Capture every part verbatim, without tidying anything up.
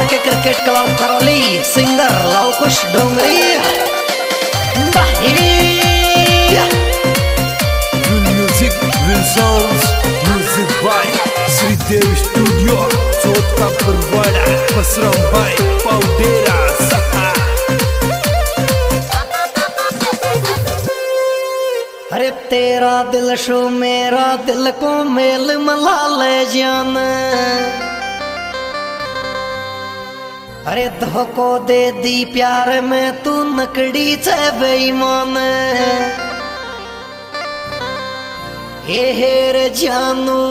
के cricket club Karauli singer Lavkush Dongri music विल sounds music by Shridev studio चौथा परवाड़ा बसराम भाई पाउडेरा सहा। अरे तेरा दिल शो मेरा दिल को मेल मला ले जान, अरे धोखो दे दी प्यार में तू नकड़ी से बेईमान। हे हेर जानू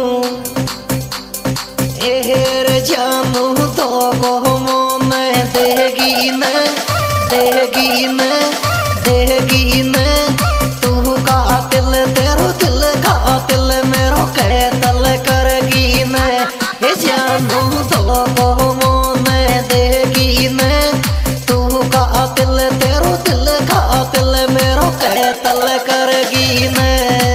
हे हेर जानू तो को मोन देगी न देगी न देगी न तू का दिल तेरो दिल का दिल मेरो कहतल करगी न। हे जानू तो को मोन देगी न तू का दिल तेरो दिल का दिल मेरो कहतल करगी न।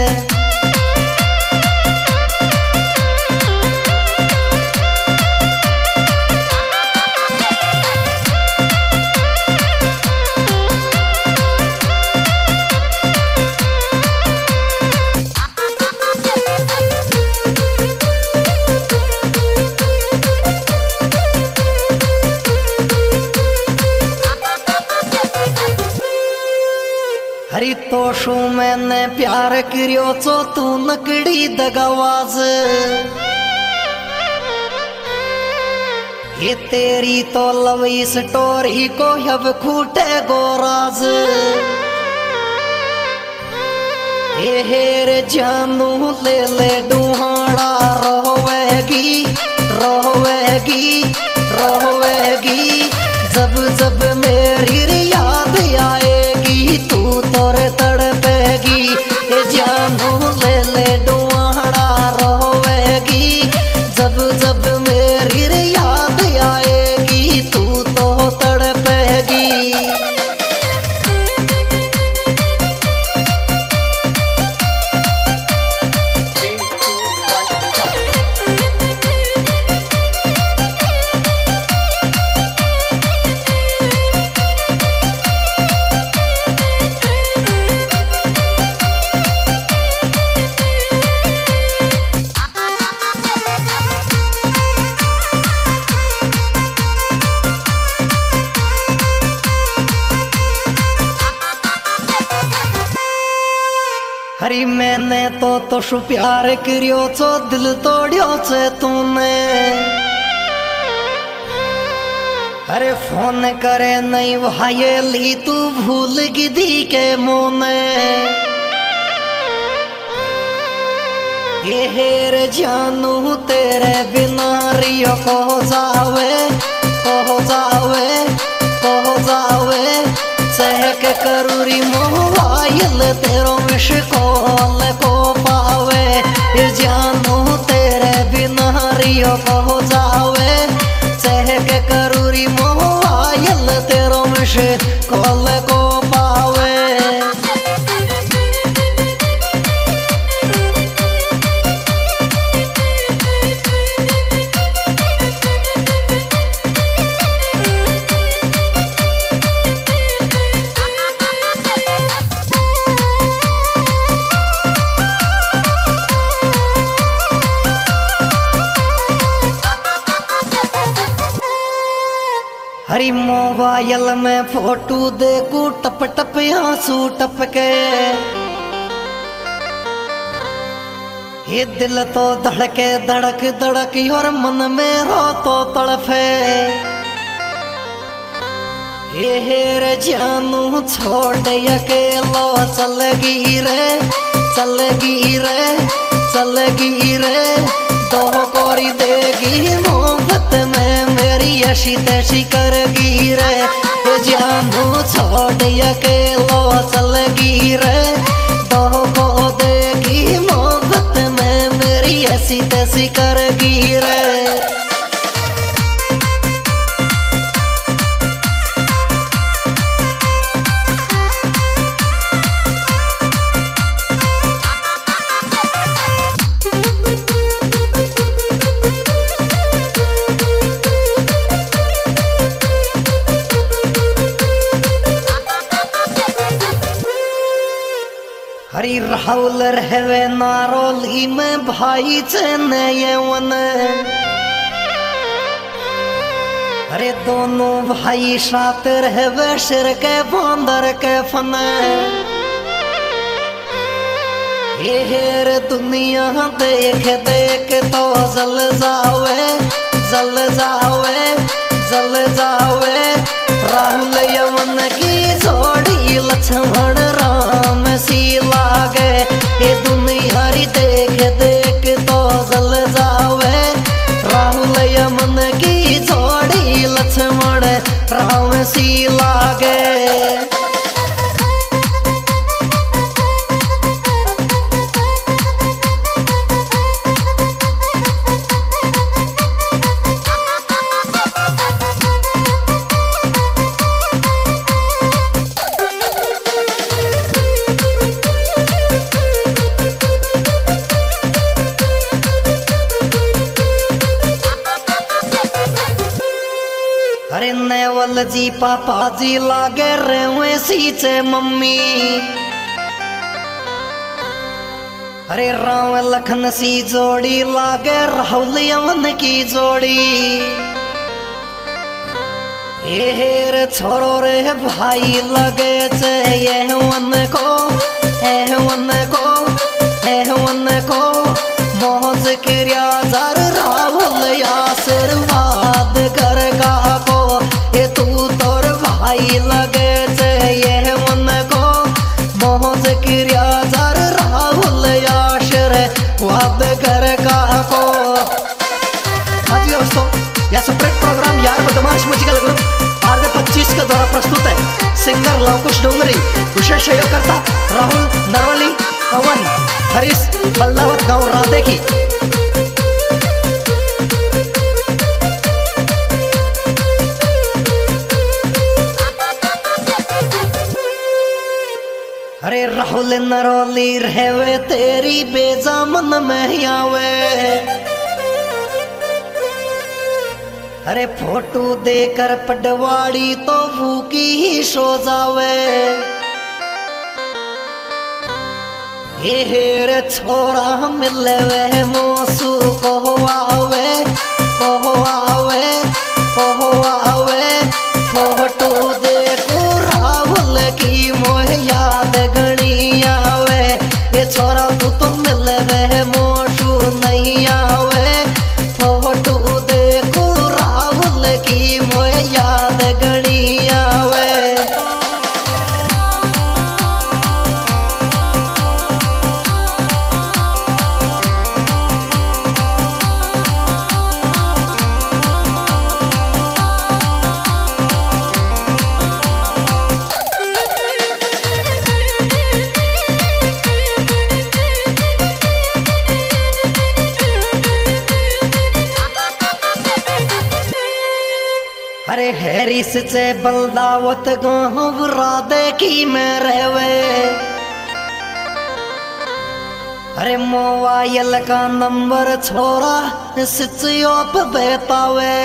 हरी तो शू मैंने प्यार करियो चो तू नकड़ी दगावाज। ये तेरी तो लवी स्टोरी को अब खूटे गोराज। ये हेर जानू ले ले डूहाड़ा रोवेगी रोवेगी रोवेगी जब जब मेरी याद आएगी तू तोरे तड़पेगी। ये जानू ले ले डुआड़ा रोवेगी जब जब मेरी याद आएगी तू तो तड़पेगी। हरी मैंने तो तो शु प्यार करियो चो दिल तोड़ियो से तूने। अरे फोन करे नहीं भाई ली तू भूल गिदी के मोने। ये हेर जानू तेरे बिना रियो को जावे को जावे को जावे सहक करूरी मोबाइल तेरो विश कॉल को पावे। ये जानू तेरे बिना रियो को जावे सहक करूरी मोबाइल तेरो विश कॉल को पावे। हरी मोबाइल में फोटो देखू टप टप आंसू टपके। ये दिल तो धड़के धड़क धड़क और मन में रो तो तड़फे। ये हेर जानू छोड़ अकेलो चलगी रे चलगी रे चलगी रे तो कोरी देगी मोहब्बत में मेरी ऐसी तैसी करगी रे। ये जानू छोड़ अकेलो चलगी रे तो को देगी मोहब्बत में मेरी ऐसी तैसी करगी रे। राहुल रहवे नारोली में भाई चने ये वन। अरे दोनों भाई साथ रहवे सिर के बंदर के फन। ये हेर दुनिया देख देख तो जल जावे जल जावे जल जावे। राहुल यमन की जोड़ी लक्ष्मण राम सी लागे। ये दुनिया री देख देख तो जल जावे। राहुल यमन की जोड़ी लक्ष्मण राम सी लागे। अरे नेवल जी पापा जी लागे रेवे सीचे मम्मी। अरे राम लखन सी जोड़ी लागे राहुल यमन की जोड़ी। ये हेर छोरो रे भाई लगे चे ये वन को ए वन को ए वन को। मौज क्रिया जर राहुल आशीर्वाद कर गा को। ये तू तोर भाई लगे चे ये मन को। मौज क्रिया जर राहुल आशीर्वाद कर गा को। हाँ जी दोस्तों, यह सेपरेट प्रोग्राम यार बदमाश म्यूजिकल ग्रुप आर पच्चीस का द्वारा प्रस्तुत है। सिंगर लवकुश डोंगरी, विशेष सहयोगकर्ता राहुल नरवली, पवन हरीश बल्लावत गांव राधे की। अरे राहुल नरौली रहवे तेरी बेजा मन में आवे। अरे फोटो देकर पडवाड़ी तो भूखी ही सो जावे। हे हेर छोरा मिले वे मोसू को आवे को आवे को आवे। फोटो देखो राहुल की मोह याद गणी आवे। ये छोरा तू तो मिले वे मोसू नहीं आवे। फोटो देखो राहुल की मोह याद गणी आवे। अरे हैरिस से बलदावत गाँव राधे की में रहवे। अरे मोबाइल का नंबर छोरा स्विच ऑफ बेतावे।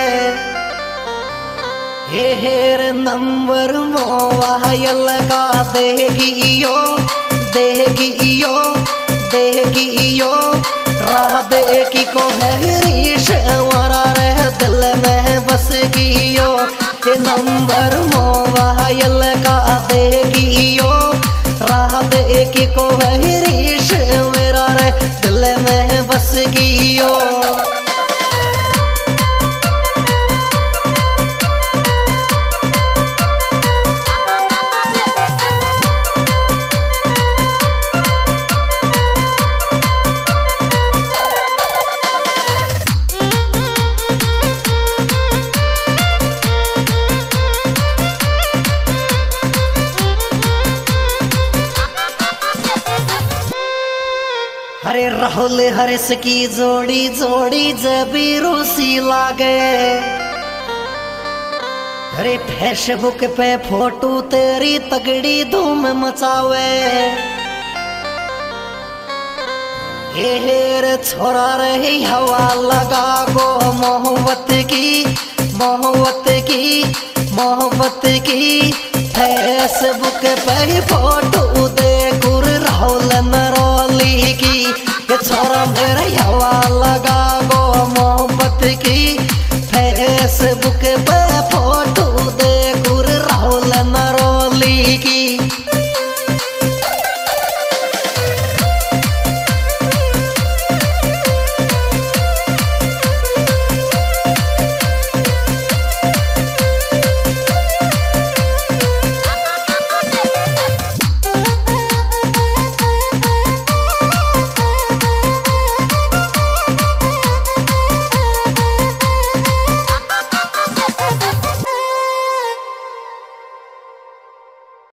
हे हेर नंबर मोबाइल का देगियो देगियो देगियो। राधे की को हैरिस वारा रह दिल में बस गियो। ये नंबर मोबाइल का देगियो। राधे की को हैरिस मेरा रे दिल में बस गियो। अरे राहुल हर्ष की जोड़ी जोड़ी जबीरू सी लागे। अरे फेसबुक पे फोटो तेरी तगड़ी धूम मचावे। ये हेर छोरा रही हवा लगा गो मोहब्बत की मोहब्बत की मोहब्बत की। फेसबुक पे फोटो दे गुर राहुल नरो छोरा मेरे हवा